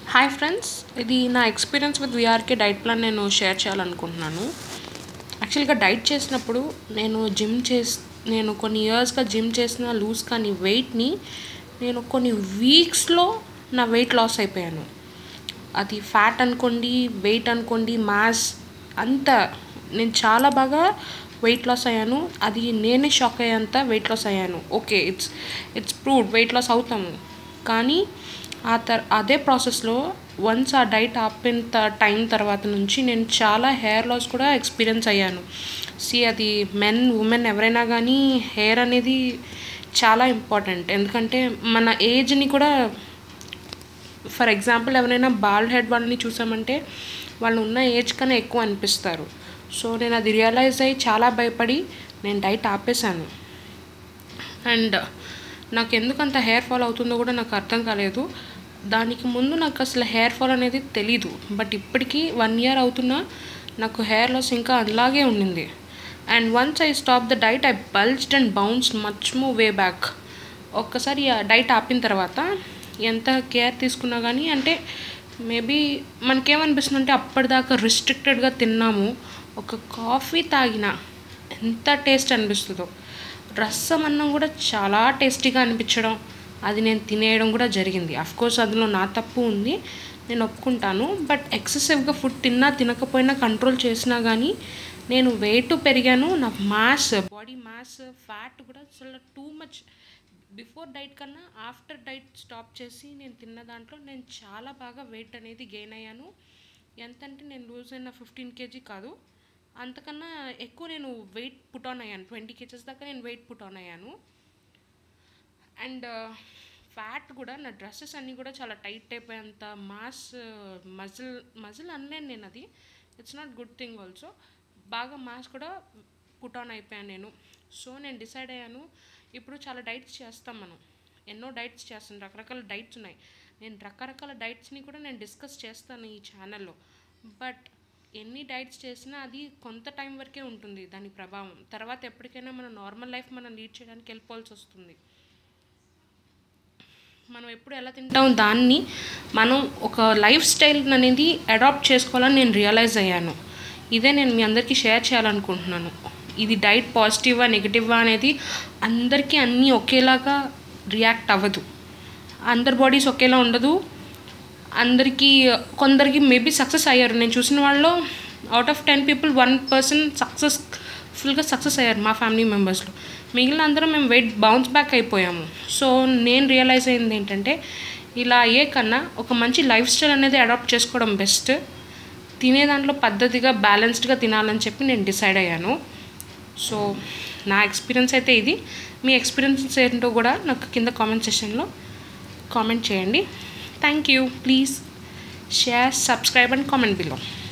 Hi friends, ఇది నా experience with VRK diet plan నేను షేర్ చేయాలనుకుంటున్నాను. యాక్చువల్గా డైట్ చేసినప్పుడు నేను కొన్ని ఇయర్స్గా జిమ్ చేసిన లూజ్ కానీ వెయిట్ని నేను కొన్ని వీక్స్లో నా వెయిట్ లాస్ అయిపోయాను. అది ఫ్యాట్ అనుకోండి, వెయిట్ అనుకోండి, మాస్ అంతా నేను చాలా బాగా వెయిట్ లాస్ అయ్యాను. అది నేనే షాక్ అయ్యేంత వెయిట్ లాస్ అయ్యాను. Okay, it's proved weight loss అవుతాము. కానీ అదే ప్రాసెస్లో వన్స్ ఆ డైట్ ఆపిన టైం తర్వాత నుంచి నేను చాలా హెయిర్ లాస్ కూడా ఎక్స్పీరియన్స్ అయ్యాను. అది మెన్ ఉమెన్ ఎవరైనా కానీ హెయిర్ అనేది చాలా ఇంపార్టెంట్. ఎందుకంటే మన ఏజ్ని కూడా, ఫర్ ఎగ్జాంపుల్ ఎవరైనా బాల్డ్ హెడ్ వాళ్ళని చూసామంటే వాళ్ళు ఉన్న ఏజ్ కన్నా ఎక్కువ అనిపిస్తారు. సో నేను అది రియలైజ్ అయ్యి చాలా భయపడి నేను డైట్ ఆపేశాను. అండ్ నాకు ఎందుకంత హెయిర్ ఫాల్ అవుతుందో కూడా నాకు అర్థం కాలేదు. దానికి ముందు నాకు అసలు హెయిర్ ఫాల్ అనేది తెలీదు. బట్ ఇప్పటికీ 1 year అవుతున్నా నాకు హెయిర్ లాస్ ఇంకా అలాగే ఉండింది. And once I stop the diet, I bulged and bounced much more way back. ఒక్కసారి ఆ డైట్ ఆపిన తర్వాత ఎంత కేర్ తీసుకున్నా కానీ, అంటే మేబీ మనకేమనిపిస్తుంది అంటే అప్పటిదాకా రిస్ట్రిక్టెడ్గా తిన్నాము, ఒక కాఫీ తాగినా ఎంత టేస్ట్ అనిపిస్తుందో. రసం అన్నం కూడా చాలా టేస్టీగా అనిపించడం, అది నేను తినేయడం కూడా జరిగింది. అఫ్కోర్స్ అందులో నా తప్పు ఉంది, నేను ఒప్పుకుంటాను. బట్ ఎక్సెసివ్గా ఫుడ్ తినకపోయినా కంట్రోల్ చేసినా కానీ నేను వెయిట్ పెరిగాను. నా బాడీ మాస్, ఫ్యాట్ కూడా అసలు టూ మచ్. బిఫోర్ డైట్ కన్నా ఆఫ్టర్ డైట్ స్టాప్ చేసి నేను తిన్న దాంట్లో నేను చాలా బాగా వెయిట్ అనేది గెయిన్ అయ్యాను. ఎంతంటే నేను లూజ్ అయిన 15 kg కాదు, అంతకన్నా ఎక్కువ నేను వెయిట్ పుట్ ఆన్ అయ్యాను. 20 kg దాకా నేను వెయిట్ పుట్ ఆన్ అయ్యాను. అండ్ ఫ్యాట్ కూడా, నా డ్రెస్సెస్ అన్నీ కూడా చాలా టైట్ అయిపోయేంత మజిల్ అనలేను నేను, అది it's not good thing also. బాగా మాస్ కూడా పుట్ ఆన్ అయిపోయాను నేను. సో నేను డిసైడ్ అయ్యాను, ఇప్పుడు చాలా డైట్స్ చేస్తాం మనం, ఎన్నో డైట్స్ చేస్తాం, రకరకాల డైట్స్ ఉన్నాయి. నేను రకరకాల డైట్స్ని కూడా నేను డిస్కస్ చేస్తాను ఈ ఛానల్లో. బట్ ఎన్ని డైట్స్ చేసినా అది కొంత టైం వరకే ఉంటుంది దాని ప్రభావం. తర్వాత ఎప్పటికైనా మన నార్మల్ లైఫ్ మనం లీడ్ చేయడానికి వెళ్ళిపోవాల్సి వస్తుంది. మనం ఎప్పుడు ఎలా తింటాం దాన్ని మనం ఒక లైఫ్ స్టైల్ అనేది అడాప్ట్ చేసుకోవాలని నేను రియలైజ్ అయ్యాను. ఇదే నేను మీ అందరికీ షేర్ చేయాలనుకుంటున్నాను. ఇది డైట్ పాజిటివా నెగిటివా అనేది అందరికీ అన్నీ ఒకేలాగా రియాక్ట్ అవ్వదు. అందరి బాడీస్ ఒకేలా ఉండదు. కొందరికి మేబీ సక్సెస్ అయ్యారు. నేను చూసిన వాళ్ళు out of 10 people 1 person success అయ్యారు మా ఫ్యామిలీ మెంబర్స్లో. మిగిలిన అందరం మేము వెయిట్ బౌన్స్ బ్యాక్ అయిపోయాము. సో నేను రియలైజ్ అయింది ఏంటంటే, ఇలా అయ్యే కన్నా ఒక మంచి లైఫ్ స్టైల్ అనేది అడాప్ట్ చేసుకోవడం బెస్ట్. తినే దాంట్లో పద్ధతిగా బ్యాలెన్స్డ్గా తినాలని చెప్పి నేను డిసైడ్ అయ్యాను. సో నా ఎక్స్పీరియన్స్ అయితే ఇది. మీ ఎక్స్పీరియన్స్ ఏంటో కూడా నాకు కింద కామెంట్ సెక్షన్లో కామెంట్ చేయండి. Thank you. Please share, subscribe and comment below.